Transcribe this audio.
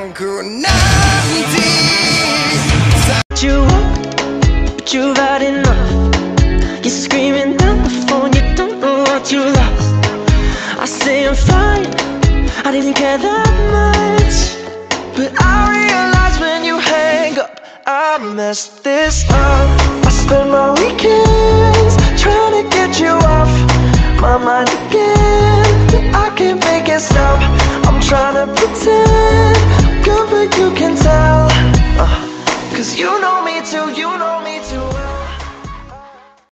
You up, but you've had enough. You're screaming down the phone, you don't know what you lost. I say I'm fine, I didn't care that much, but I realize when you hang up, I messed this up. I spend my weekends trying to get you off my mind again, but I can't make it stop. I'm trying to pretend I'm good, but you can tell, 'cause you know me too well.